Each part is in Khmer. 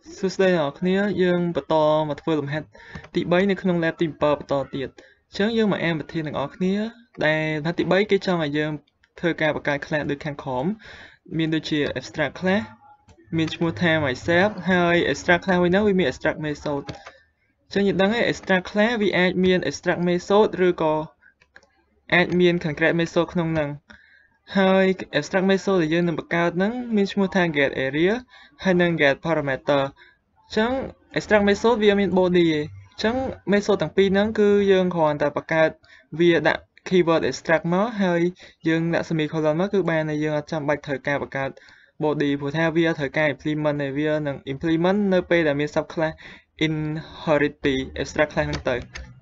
សួស្តីអ្នកនរគ្នាយើងបន្តមកធ្វើលំហាត់ទី3នៅក្នុង lab ទី7បន្តទៀតអញ្ចឹងយើងមកអានប្រធានទាំងអស់គ្នាដែលលំហាត់ទី3គេចង់ឲ្យយើងធ្វើការបង្កើត class ដូចខាងក្រោមមានដូចជា abstract class មានឈ្មោះថា myself ហើយ abstract class មួយហ្នឹងវាមាន abstract method អញ្ចឹងយើងដឹងហើយ abstract class វាអាចមាន abstract method ឬក៏អាចមាន concrete method ក្នុងហ្នឹងហើយ abstract method ដែលយើងនឹងបង្កើតហ្នឹងមានឈ្មោះថា get area ហើយនិង get parameter អញ្ចឹង extract method វាមាន body ឯងអញ្ចឹង method ទាំងពីរហ្នឹងគឺយើងគ្រាន់តែបង្កើតវាដាក់ keyword extract មកហើយយើងដាក់ semicolon មកគឺបានហើយយើងអត់ចាំបាច់ត្រូវការបង្កើត body ព្រោះថាវាត្រូវការ implement ឯវានឹង implement នៅពេលដែលមាន sub class inherit ពី extract class ហ្នឹងទៅ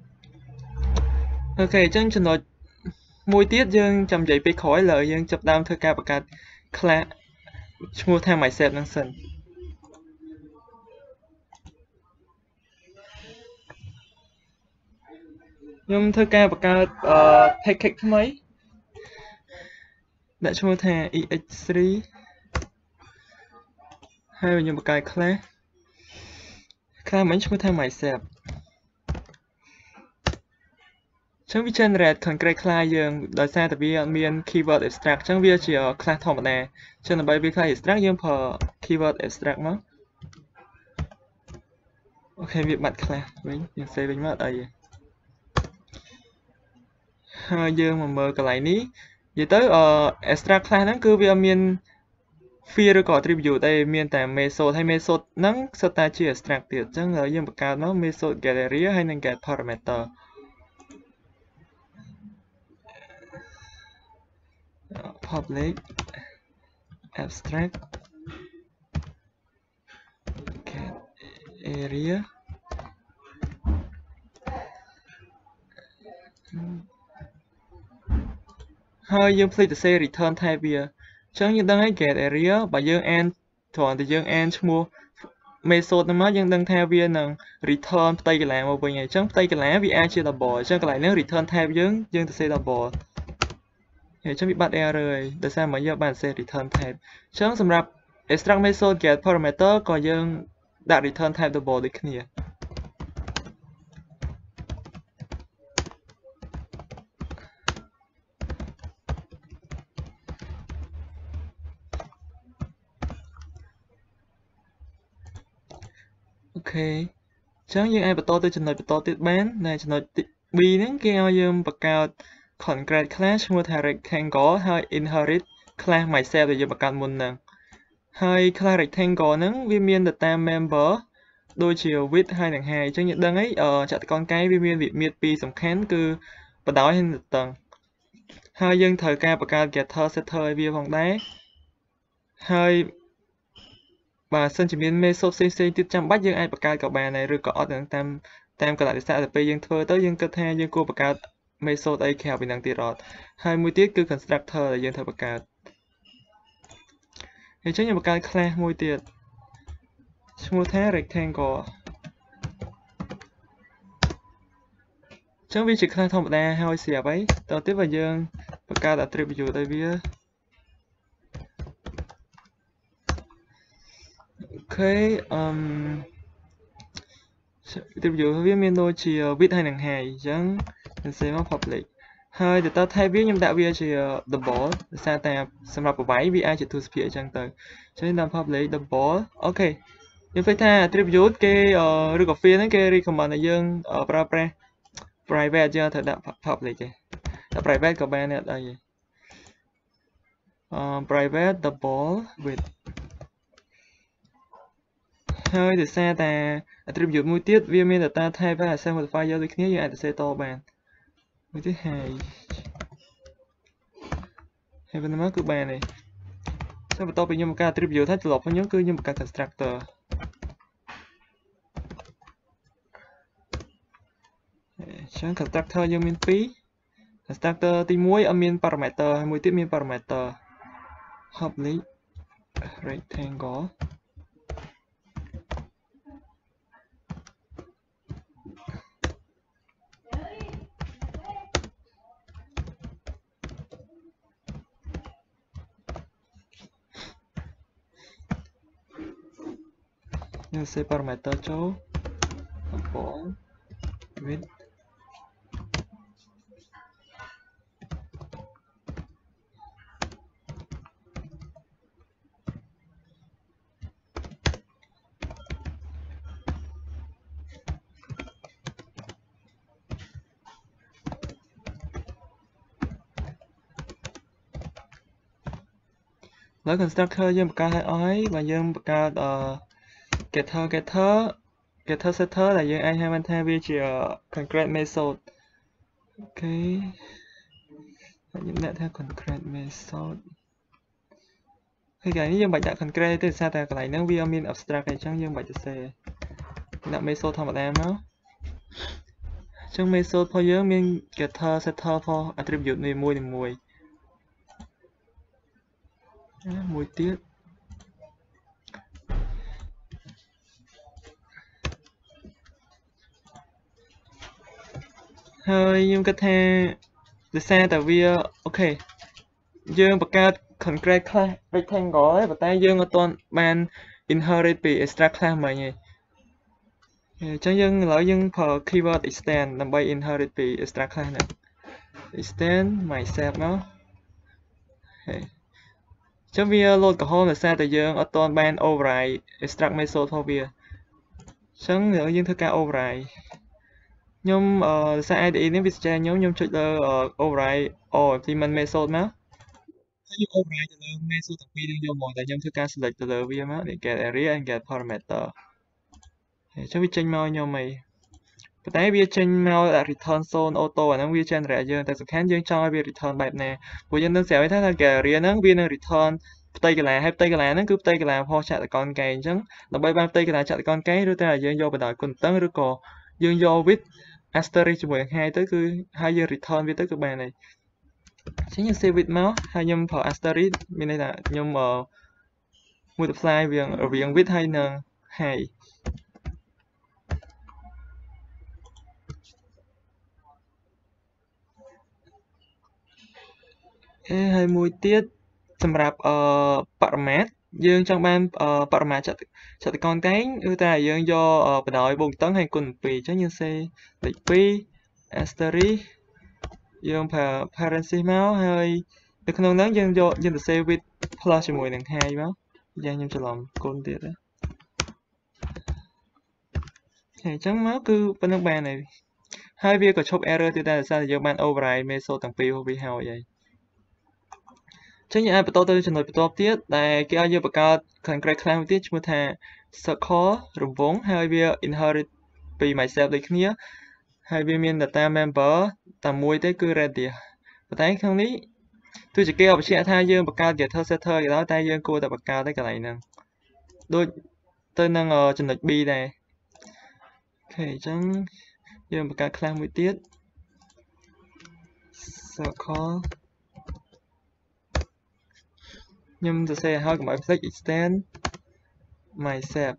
អូខេអញ្ចឹងចំណុចមួយទៀតយើងចាំនិយាយពេលក្រោយឡើយយើងចាប់ដើមធ្វើការបង្កើត class ឈ្មោះថា myself ហ្នឹងសិនខ្ញុំធ្វើការបង្កើតpackage ថ្មីដាក់ឈ្មោះថា ex3 ហើយខ្ញុំបង្កើត class មិញឈ្មោះថា myself អញ្ចឹងវា generate concrete class យើងដោយសារតែវាអត់មាន keyword abstract អញ្ចឹងវាជា class ធម្មតាអញ្ចឹងដើម្បីវា class abstract យើងប្រើ keyword abstract មកអូខេវាបាត់ class វិញយើង save វិញមកអត់អីទេហើយយើងមកមើលកន្លែងនេះនិយាយទៅabstract class ហ្នឹងគឺវាអត់មាន field ឬក៏ attribute ទេមានតែ method ហើយ method ហ្នឹងសុទ្ធតែជា abstract ទៀតអញ្ចឹងយើងបង្កើតមក method get area ហើយនិង get parameter public abstract get area ហើយយើងភ្លេចទៅសេ return type វាអញ្ចឹងយើងដឹងហើយ get area បើយើងអានគ្រាន់តែយើងអានឈ្មោះ method ហ្នឹងមកយើងដឹងថាវានឹង return ផ្ទៃកន្លែងមកវិញហើយអញ្ចឹងផ្ទៃកន្លែងវាអាចជា double អញ្ចឹងកន្លែងហ្នឹង return type យើងទៅសេ double ហើយអញ្ចឹងវាបាត់ error ហើយដោយសារមកយើងបានសេ return type អញ្ចឹងសម្រាប់ extract method get parameter ក៏យើងដាក់ return type double ដូចគ្នាអូខេអញ្ចឹងយើងអាចបន្តទៅចំណុចបន្តទៀតបានដែលចំណុច B ហ្នឹងគេឲ្យយើងបង្កើត concrete class ឈ្មោះថា rectangle ហើយ inherit class myself ដែលយើងបង្កើតមុនហ្នឹងហើយ class rectangle ហ្នឹងវាមាន data member ដូចជា width ហើយនិង height អញ្ចឹងយើងដឹងហើយចតុកោណកាយវាមានវិមាត្រពីរសំខាន់គឺបដោយហើយនិងតឹងហើយយើងត្រូវការបង្កើត getter setter ឲ្យវាផងដែរហើយបើសិនជាមាន method ផ្សេងៗទៀតចាំបាច់យើងអាចបង្កើតក៏បានដែរឬក៏អត់តាមកលៈទេសៈទៅពេលយើងធ្វើទៅយើងគិតថាយើងគួរបង្កើត method អីក្រៅពីហ្នឹងទៀតអត់ហើយមួយទៀតគឺ constructor ដែលយើងត្រូវបង្កើតអញ្ចឹងខ្ញុំបង្កើត class មួយទៀតឈ្មោះថា rectangle អញ្ចឹងវាជា class ធម្មតាហើយស្រាប់ហើយតទៅទៀតបើយើងបង្កើត attribute ឲ្យវាអូខេattribute វាមានដូចជា width ហើយនិង height អញ្ចឹងយើងសេមក public ហើយ data type វាខ្ញុំដាក់វាជា double ដោយសារតែសម្រាប់ប្រវាយវាអាចជា two speed អញ្ចឹងទៅអញ្ចឹងដាក់ public double អូខេយើងឃើញថា attribute គេឬក៏ field ហ្នឹងគេ recommend ឲ្យយើងប្រើប្រាស់ private យើងត្រូវដាក់ public ទេតែ private ក៏បានដែរអត់អីទេprivate double width ហើយដោយសារតែ attribute មួយទៀតវាមាន data type ហើយ access modifier ដូចគ្នាយើងអាចទៅសេតបានមួយទៀត height ហើយប៉ុណ្ណឹងមកគឺបានហើយចឹងបន្ទាប់ពីខ្ញុំបង្កើត attribute ហើយត្រឡប់មកខ្ញុំគឺខ្ញុំបង្កើត constructor ចឹង constructor យើងមាន2 constructor ទី1អត់មាន parameter ហើយមួយទៀតមាន parameter public rectangle nhưng sẽ parameter cho bỏ width lấy constructor dương bậc hai ói và dương bậc getter setter là dương ai hai bên thay vì chỉ concrete method ok những đại theo concrete method khi cái này dương bạch đã concrete từ xa tại cái này nó vi min abstract này chẳng dương bạchจะ xeដាក់ method ធម្មតាមកចឹង method របស់យើងមាន getter setter for attribute នេះមួយទៀតហើយខ្ញុំគិតថាដោយសារតែវាអូខេយើងបង្កើត concrete class rectangle ហើយប៉ុន្តែយើងអត់ទាន់បាន inherit ពី extract class មិញទេអញ្ចឹងយើងឥឡូវយើងប្រើ keyword extend ដើម្បី inherit ពី extract class ហ្នឹង extend myself មកហើយអញ្ចឹងវា load កំហុសដោយសារតែយើងអត់ទាន់បាន override extract method របស់វាអញ្ចឹងយើងធ្វើការ override ខ្ញុំដោយសារ IDE នេះវាសញ្ញាខ្ញុំចុចលើ override or implement method មកហើយខ្ញុំ override ទៅលើ method ទាំងពីរនឹងយកមកតែខ្ញុំធ្វើការ select ទៅលើវាមក get area and get parameter ហើយចុះវាចេញមកខ្ញុំអីប៉ុន្តែវាចេញមកដាក់ return zone auto អាហ្នឹងវា generate យើងតែសំខាន់យើងចង់ឲ្យវា return បែបណាព្រោះយើងនឹងស្រាប់ថា get area ហ្នឹងវានឹង return ផ្ទៃកន្លែងហើយផ្ទៃកន្លែងហ្នឹងគឺផ្ទៃកន្លែងផុសចតុកនកែងអញ្ចឹងដើម្បីបានផ្ទៃកន្លែងចតុកនកែងឬតែយើងយកបណ្ដោយគុណតឹងឬក៏យើងយក width asterisk ជាមួយនឹង height ទៅគឺហើយយើង return វាទៅគឺបានហើយអញ្ចឹងយើង save width មកហើយខ្ញុំប្រើ asterisk មានន័យថាខ្ញុំmultiply វារវាង width ហើយនឹង height ហើយមួយទៀតសម្រាប់បរិមាត្រយើងចង់បានបរិមាត្រចតុកនកែងគឺតែយើងយកបណ្ដោយបូកតឹងហើយគុណ2អញ្ចឹងយើងសេលេខ2 asterisk យើងប្រើ parenthesis មកហើយនៅក្នុងហ្នឹងយើងទៅសេ width plus ជាមួយនឹង height មកយ៉ាងខ្ញុំច្រឡំគុណទៀតណាហើយអញ្ចឹងមកគឺប៉ុណ្្នឹងបានហើយវាក៏ឈប់ error ទៀតដែរដោយសារតែយើងបាន override method ទាំងពីររបស់វាហើយចឹងយើងអាចបន្តទៅចំណុចបន្ទាប់ទៀតដែលគេឲ្យយើងបង្កើត concrete class មួយទៀតឈ្មោះថា circle រង្វង់ហើយវា inherit ពី myself ដូចគ្នាហើយវាមាន data member តែមួយទេគឺ radius ប៉ុន្តែក្នុងនេះទោះជាគេបញ្ជាក់ថាយើងបង្កើត getter setter ក៏ដោយតែយើងគួរតែបង្កើតតែកន្លែងហ្នឹងដូចទៅនឹងចំណុច B ដែរអូខេអញ្ចឹងយើងបង្កើត class មួយទៀត circle ខ្ញុំសរសេរឲ្យកុំឲ្យភ្លេច extend myself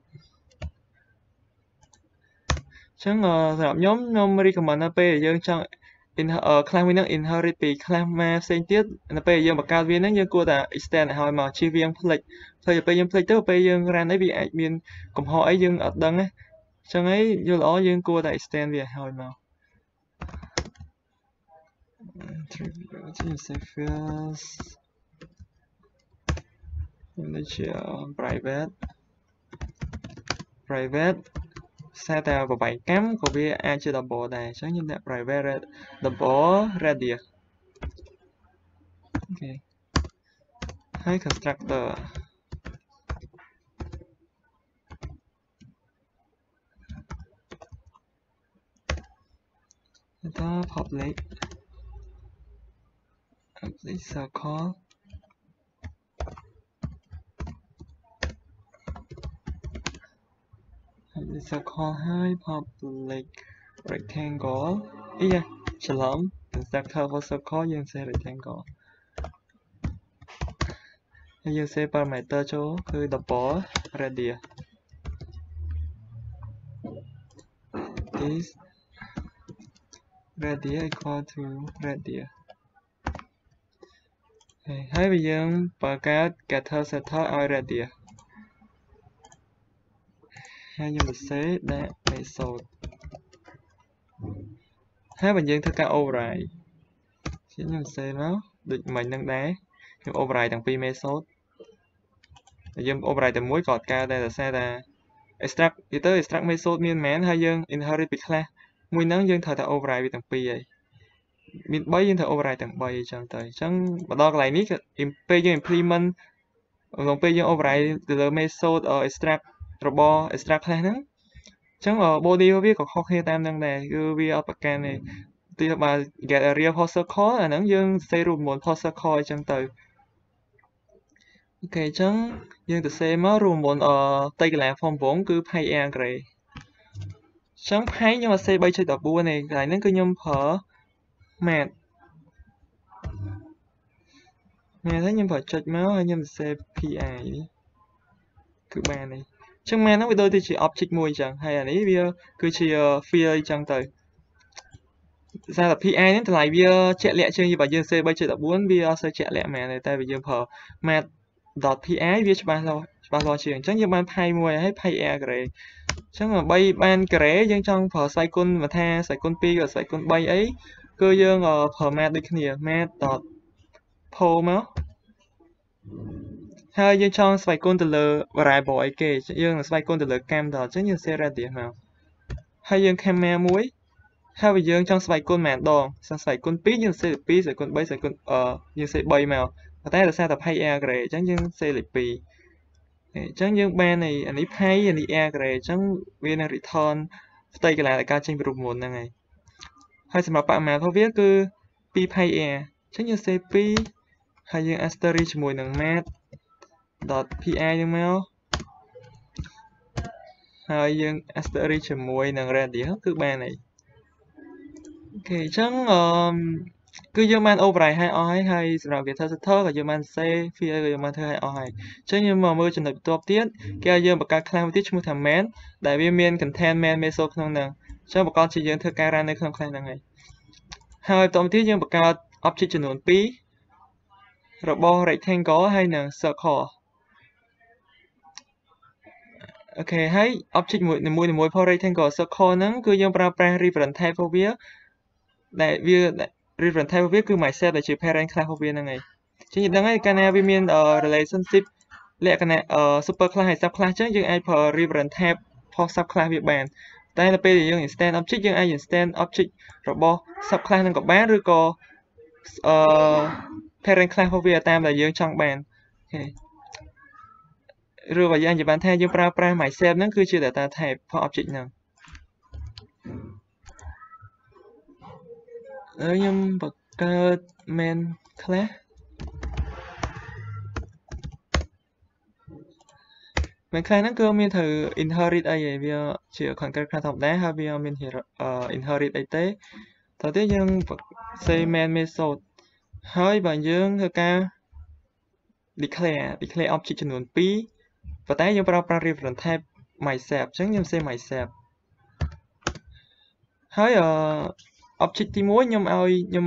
អញ្ចឹងសម្រាប់ខ្ញុំ recommend នៅពេលយើងចង់ class មួយហ្នឹង inherit ពី class មួយផ្សេងទៀតនៅពេលយើងបង្កើតវាហ្នឹងយើងគួរតែ extend ឲ្យមកជៀសវាងភ្លេចពេលយើងភ្លេចទៅពេលយើង run អីវាអាចមានកំហុសអីយើងអត់ដឹងណាអញ្ចឹងហើយយល់ល្អយើងគួរតែ extend វាឲ្យមក នេះជា private សារតែប្របែកកម្មក៏វាអាចជា double ដែរអញ្ចឹងខ្ញុំដាក់ private double radius អូខេហើយ constructor public circle circle ហើយ public rectangle អីយ៉ាច្រឡំ constructor for circle យើងសេ rectangle ហើយយើងសេ parameter ចូលគឺ double radius is radius equal to radius ហើយបើយើងបង្កើត getter setter ឲ្យ radius hai nhưng mà sẽ đã method hai bạn dân thưa cả override chỉ nhưng sẽ nó được mình đang đá nhưng override thằng pi method dân override từ mối cọt ca đây là xe là extract thì tới extract method miền mén hai dân inherit bị class mùi nắng dân thời ta override bị thằng pi vậy miền bay dân thời override thằng bay chẳng tới chẳng mà đo cái này nít implement lòng pi dân override từ method extract robot extract classហ្នឹងចឹង body វាក៏ខុសគ្នាតាមនឹងដែរគឺវាអត់ប្រកាន់ទេទីបើ get a real post call អាហ្នឹងយើងសេរូបមន្ត post call អញ្ចឹងទៅអូខេអញ្ចឹងយើងទៅសេមករួមមន្តតៃកន្លែង form វងគឺ pay air gray អញ្ចឹង pay ខ្ញុំអត់សេ 3.14 ទេកន្លែងហ្នឹងគឺខ្ញុំប្រើ mat ហើយខ្ញុំប្រើចុចមកហើយខ្ញុំសេ pi គឺបាននេះចឹង mat ហ្នឹងវាដូចទៅជា object មួយអញ្ចឹងហើយអានេះវាគឺជា field អញ្ចឹងទៅសារតែ pi ហ្នឹងតម្លៃវាជាក់លាក់ជាងបើយើងសេ 3.14 វាអត់សូវជាក់លាក់មែនទេតែបើយើងប្រើ mat.pi វាច្បាស់លាស់ជាងអញ្ចឹងយើងបាន pay មួយហើយ pay air gray អញ្ចឹងដើម្បីបាន gray យើងចង់ប្រើស្វ័យគុណមកថាស្វ័យគុណ 2 ក៏ស្វ័យគុណ 3 អីគឺយើងប្រើ mat ដូចគ្នា mat.po មកហើយយើងចង់ស្វ័យគុណទៅលើ variable អីគេយើងនឹងស្វ័យគុណទៅលើ cam ដល់អញ្ចឹងយើង set radius មកហើយយើង camera មួយហើយបើយើងចង់ស្វ័យគុណម្ដងស្វ័យគុណ 2 យើង set 2 ស្វ័យគុណ 3 ស្វ័យគុណយើង set 3 មកតែដោយសារតែ pay air gray អញ្ចឹងយើង set លេខ 2 អញ្ចឹងយើងបានអានេះ pay អានេះ air gray អញ្ចឹងវានឹង return ផ្ទៃកន្លែងការចេញពីរូបមន្តហ្នឹងហើយសម្រាប់បរិមាណរបស់វាគឺ 2 pay air អញ្ចឹងយើង set 2ហើយយើង asterisk ជាមួយនឹង mat.pi ហ្នឹងមកហើយយើង asterisk ជាមួយនឹង radius គឺបានហើយអូខេអញ្ចឹងគឺយើងបាន override ឲ្យអស់ហើយសម្រាប់ visitor ក៏យើងបាន save field ក៏យើងបានធ្វើឲ្យអស់ហើយអញ្ចឹងយើងមកមើលចំណុចបន្ទាប់ទៀតគេឲ្យយើងបង្កើត class មួយទៀតឈ្មោះថា main ដែលវាមាន contain main method ក្នុងហ្នឹងអញ្ចឹងប្រកបជាយើងធ្វើការ run នៅក្នុង class ហ្នឹងហើយបន្តមកទៀតយើងបង្កើត object ចំនួន 2 របស់ rectangle ហើយនិង circle អូខេហើយ object មួយផង rectangle circle ហ្នឹងគឺយើងប្រើប្រាស់ reference type របស់វាដែលវា reference type របស់វាគឺ myself ដែលជា parent class របស់វាហ្នឹងហើយអញ្ចឹងយើងដឹងហើយកាលណាវាមាន relationship លក្ខណៈ super class ហើយ sub class អញ្ចឹងយើងអាចប្រើ reference type ផុស sub class វាបានតែនៅពេលដែលយើង instance object យើងអាច instance object របស់ sub class ហ្នឹងក៏បានឬក៏parent class របស់វាតាមដែលយើងចង់បានអូខេឬបើយើងនិយាយបានថាយើងប្រើប្រាស់ myself ហ្នឹងគឺជា data type របស់ object ហ្នឹងហើយខ្ញុំបង្កើត main class main class ហ្នឹងគឺមានត្រូវ inherit អីវាជា concrete class ធម្មតាហើយវាមាន inherit អីទេតើទៀតយើង say main method ហើយបើយើងធ្វើការ declare object ចំនួន 2ប៉ុន្តែយើងប្រើប្រាស់ reference type myself អញ្ចឹងខ្ញុំ say myself ហើយ object ទី1ខ្ញុំឲ្យខ្ញុំ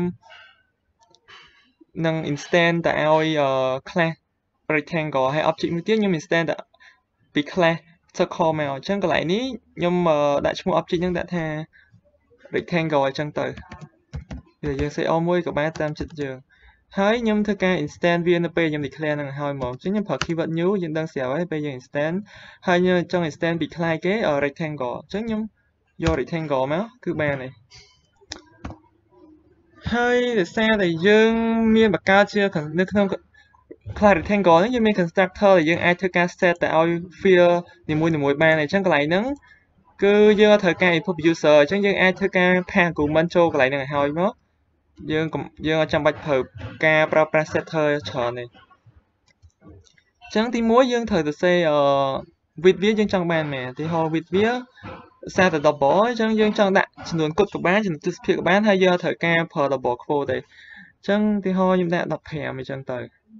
នឹង instance តែឲ្យ class rectangle ហើយ object មួយទៀតខ្ញុំ instance តែពី class circle មកអញ្ចឹងកន្លែងនេះខ្ញុំដាក់ឈ្មោះ object ហ្នឹងដាក់ថា rectangle អញ្ចឹងទៅវាយើង say all មួយក៏បានតាមចិត្តយើងហើយខ្ញុំធ្វើការ instance វានៅពេលខ្ញុំ declare ហ្នឹងឲ្យមកអញ្ចឹងខ្ញុំប្រើ keyword new យើងដឹងស្រាប់ហើយពេលយើង instance ហើយយើងចង់ instance ពី class គេ rectangle អញ្ចឹងខ្ញុំយក rectangle មកគឺបានហើយហើយដោយសារតែយើងមានបង្កើតជានៅក្នុង class rectangle ហ្នឹងយើងមាន constructor ដែលយើងអាចធ្វើការ set ទៅឲ្យ field នីមួយៗបានអញ្ចឹងកន្លែងហ្នឹងគឺយើងត្រូវការ input user អញ្ចឹងយើងអាចធ្វើការ pass argument ចូលកន្លែងហ្នឹងឲ្យមកយើងអត់ចាំបាច់ការប្រើប្រាស់ setter ច្រើនទេអញ្ចឹងទី1យើងត្រូវទៅ say width វាយើងចង់បានមែនឧទាហរណ៍ width វាសារតែ double អញ្ចឹងយើងចង់ដាក់ចំនួនគុតក៏បានចំនួនទិសភាពក៏បានហើយយើងត្រូវការប្រើ double quote ទេអញ្ចឹងឧទាហរណ៍ខ្ញុំដាក់15អញ្ចឹងទៅ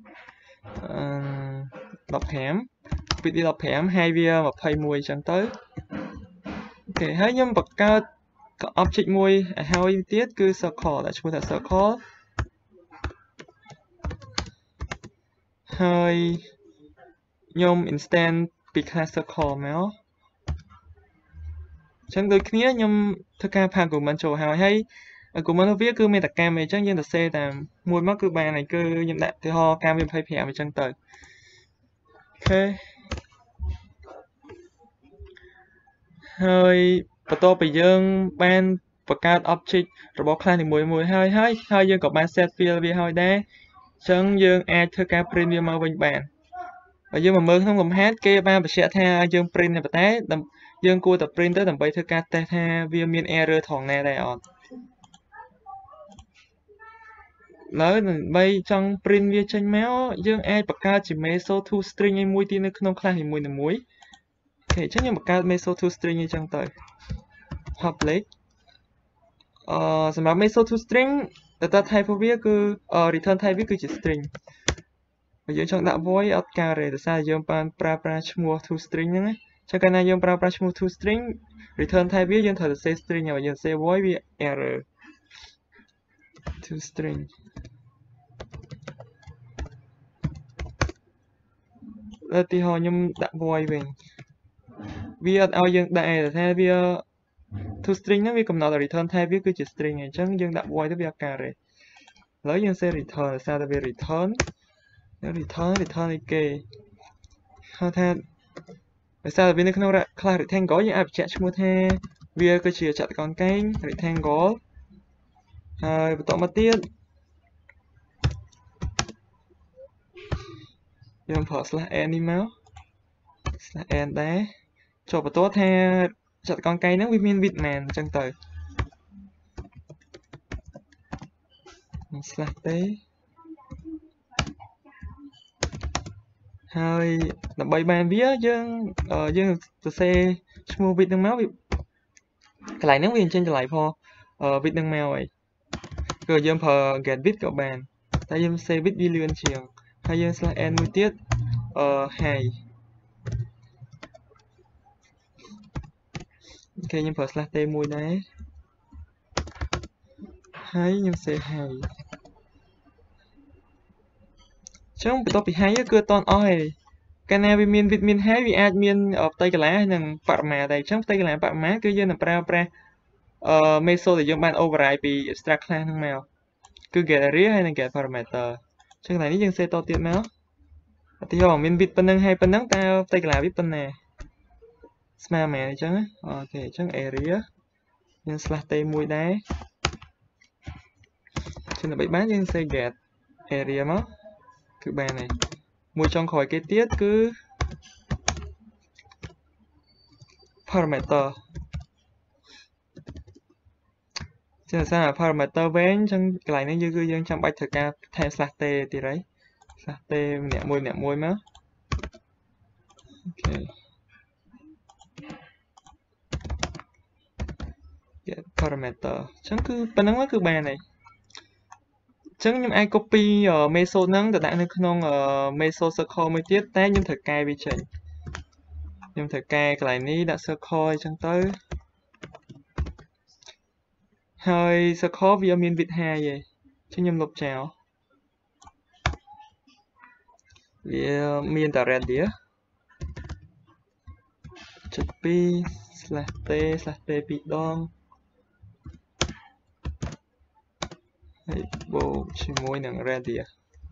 15 width វា15ហើយវា21អញ្ចឹងទៅអូខេហើយខ្ញុំបង្កើត object មួយឲ្យហើយទៀតគឺ circle ដាក់ឈ្មោះថា circle ហើយខ្ញុំ instance ពី class circle មក chẳng đôi kia nhưng thực ca phàm của mình chỗ hào hay của mình viết cứ mấy tập cam này chẳng như là xe là mùi mắt cứ bàn này cứ nhậm đại thì ho cam viêm phai phèo chẳng tới ok hơi và to bây giờ banประกาศ object របស់ខ្លះនីមួយៗហើយយើងក៏បាន set field វាហើយដែរអញ្ចឹងយើងអាចធ្វើការ print វាមកវិញបានបើយើងមកមើលក្នុងលំហាត់គេបានបញ្ជាក់ថាយើង print តែប៉ុន្តែយើងគួរតែ print ទៅដើម្បីធ្វើការ test ថាវាមាន error ត្រង់ណាដែរអត់ឡើយដើម្បីចង់ print វាចេញមកយើងអាចបង្កើតជា meso to string ឯមួយទៀតនៅក្នុង class នីមួយៗអូខេអញ្ចឹងយើងបង្កើត meso to string អញ្ចឹងទៅ public សម្រាប់ meso to string data type របស់វាគឺ return type វាគឺជា string បើយើងចង់ដាក់ void អត់ការទេដោយសារយើងបានប្រើប្រាស់ឈ្មោះ to string ហ្នឹងណាចឹងកាលណាយើងប្រើប្រាស់ឈ្មោះ to string return type វាយើងត្រូវតែ save string ហើយយើង save void វា error to string ឧទាហរណ៍ខ្ញុំដាក់ void វិញវាអត់ឲ្យយើងដាក់ទេថាវា to string ហ្នឹងវាកំណត់ return type វាគឺជា string អញ្ចឹងយើងដាក់ void ទៅវាអត់ការទេឥឡូវយើង save return ដោយសារតែវា return អីគេហៅថាដោយសារតែវានៅក្នុង class rectangle យើងអាចបញ្ជាក់ឈ្មោះថាវាគឺជាចតុកោណកែង rectangle ហើយបន្តមកទៀតយើងប្រើ /n នេះមក /n ដែរចូលបន្តថាចតុកោណកែងហ្នឹងវាមាន width ប៉ុន្មានអញ្ចឹងទៅ/t ហើយដើម្បីបានវាយើងសរសេរឈ្មោះ width ហ្នឹងមកវាកន្លែងហ្នឹងវាអញ្ចឹងចម្លៃផង width ហ្នឹងមកហើយគឺយើងប្រើ get width ក៏បានតែយើងសេ width វាលឿនជាងហើយយើង /n មួយទៀតhigh អូខេខ្ញុំប្រើ /t មួយដែរហើយខ្ញុំសេ high ចឹងបន្ទាប់ពី high គឺអត់តន់អស់ទេកាលណាវាមាន width មាន high វាអាចមានផ្ទៃកន្លះនិងបរិមាណដែរអញ្ចឹងផ្ទៃកន្លះបរិមាណគឺយើងនឹងប្រើប្រាស់meso ដែលយើងបាន override ពី extract class ហ្នឹងមកគឺ get area ហើយនិង get parameter អញ្ចឹងថ្ងៃនេះយើងសេតទៀតមកឧទាហរណ៍មាន width ប៉ុណ្ណឹងហើយប៉ុណ្ណឹងតើផ្ទៃកន្លះវាប៉ុណ្ណាស្មើមែនអញ្ចឹងអូខេអញ្ចឹង area យើង /t មួយដែរចឹងដើម្បីបានយើងសេ get area មកគឺបានហើយមួយចុងក្រោយគេទៀតគឺ parameter ចឹងសារ parameter វែងចឹងកន្លែងនេះគឺយើងចាំបាច់ត្រូវការថែម /t ទៀតហើយ /t ម្នាក់មួយមកអូខេ get parameter ចឹងគឺប៉ុណ្ណឹងគឺបានហើយចឹងខ្ញុំអាច copy meso ហ្នឹងទៅដាក់នៅក្នុង meso circle មួយទៀតតែខ្ញុំត្រូវកែវាចេញខ្ញុំត្រូវកែកន្លែងនេះដាក់ circle អញ្ចឹងទៅហើយ circle វាមាន width high ទេចឹងខ្ញុំលុបចោលវាមានតែ radius 7.2/t/t 2ដងហើយបូកជាមួយនឹង radius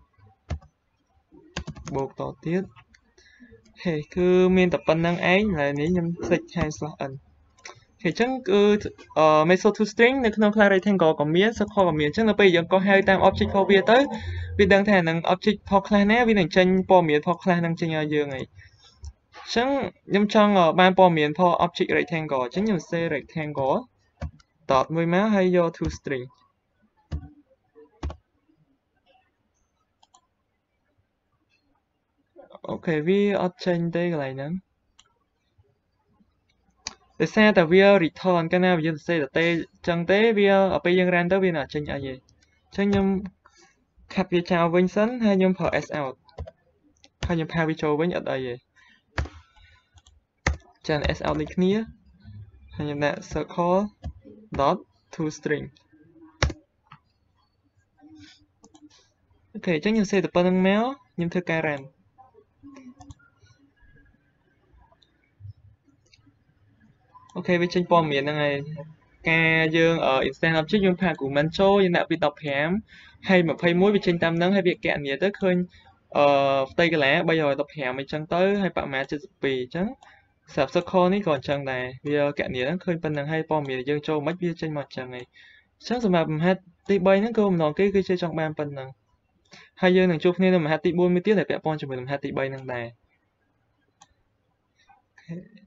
បូកតទៀតហេគឺមានតែប៉ុណ្្នឹងឯងហើយនេះខ្ញុំភ្លេចថែម /n អញ្ចឹងគឺmeso to string នៅក្នុង class rectangle ក៏មាន circle ក៏មានអញ្ចឹងនៅពេលយើងកោះហៅតាម object របស់វាទៅវាដឹងថានឹង object ផង class ណាវានឹងចេញព័ត៌មានផង class ហ្នឹងចេញឲ្យយើងហើយអញ្ចឹងខ្ញុំចង់បានព័ត៌មានផង object rectangle អញ្ចឹងខ្ញុំ say rectangle តតមួយមកហើយយក to string អូខេវាអត់ចេញទេកន្លែងហ្នឹងដោយសារតែវា return កាលណាយើងសរសេរតែចឹងទេវាដល់ពេលយើង run ទៅវានឹងអត់ចេញអីទេអញ្ចឹងខ្ញុំខាត់វាចោលវិញសិនហើយខ្ញុំប្រើ s out ហើយខ្ញុំផាវាចូលវិញអត់អីទេចាន s out ដូចគ្នាហើយខ្ញុំដាក់ circle dot to string អូខេអញ្ចឹងខ្ញុំសេតែប៉ុណ្្នឹងមកខ្ញុំធ្វើការ run ok với tranh pom miền này ca dương ở instant object dương pha của mình cho dương nạp bị tập hẻm hay mà phay muối với tranh tam nắng hay việc kẹn gì tới khơi tây cái lá bây giờ tập hẻm mình chân tới hay bạn mẹ chơi bì chứ sạp sơ kho ní còn chân này bây giờ kẹn gì đó khơi bên năng hay pom miền dương cho mất bia tranh mặt chân này chắc rồi mà hát tí bay nó cơ nó cái chơi trong ban bên năng hai dương năng chụp nên mà hát tí buôn mới tiếc để vẽ pon cho mình hát tí bay năng này